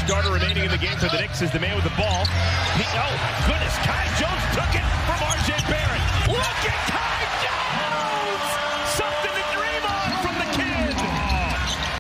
starter remaining in the game for the Knicks is the man with the ball. Oh, my goodness. Kai Jones took it from our